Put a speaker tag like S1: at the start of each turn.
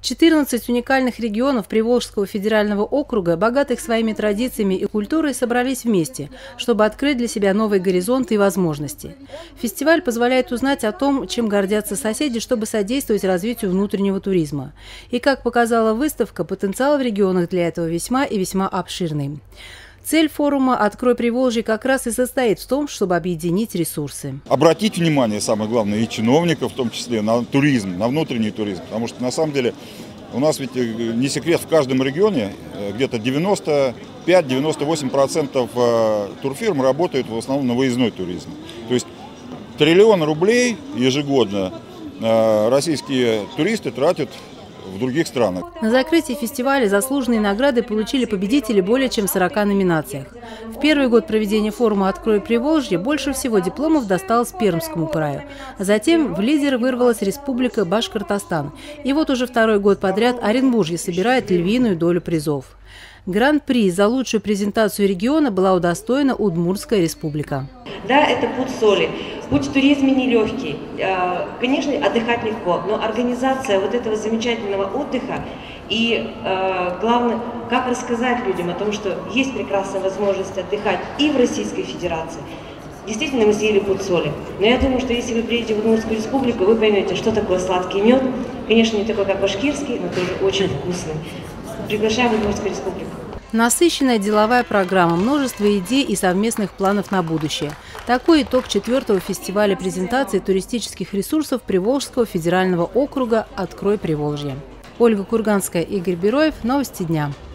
S1: 14 уникальных регионов Приволжского федерального округа, богатых своими традициями и культурой, собрались вместе, чтобы открыть для себя новые горизонты и возможности. Фестиваль позволяет узнать о том, чем гордятся соседи, чтобы содействовать развитию внутреннего туризма. И, как показала выставка, потенциал в регионах для этого весьма и весьма обширный. Цель форума «Открой Приволжье» как раз и состоит в том, чтобы объединить ресурсы.
S2: Обратить внимание, самое главное, и чиновников, в том числе, на туризм, на внутренний туризм. Потому что, на самом деле, у нас ведь не секрет, в каждом регионе где-то 95-98% турфирм работают в основном на выездной туризм. То есть 1 триллион рублей ежегодно российские туристы тратят в других странах.
S1: На закрытии фестиваля заслуженные награды получили победители более чем в 40 номинациях. В первый год проведения форума «Открой Приволжье» больше всего дипломов досталось Пермскому краю. А затем в лидеры вырвалась Республика Башкортостан. И вот уже второй год подряд Оренбуржье собирает львиную долю призов. Гран-при за лучшую презентацию региона была удостоена Удмуртская республика.
S3: Да, это путь соли. Путь в туризме нелегкий. Конечно, отдыхать легко, но организация вот этого замечательного отдыха и, главное, как рассказать людям о том, что есть прекрасная возможность отдыхать и в Российской Федерации. Действительно, мы съели путь соли. Но я думаю, что если вы приедете в Удмуртскую республику, вы поймете, что такое сладкий мед. Конечно, не такой, как башкирский, но тоже очень вкусный. Приглашаем в Удмуртскую республику.
S1: Насыщенная деловая программа, множество идей и совместных планов на будущее. Такой итог 4-го фестиваля презентации туристических ресурсов Приволжского федерального округа «Открой Приволжье». Ольга Курганская, Игорь Бероев. Новости дня.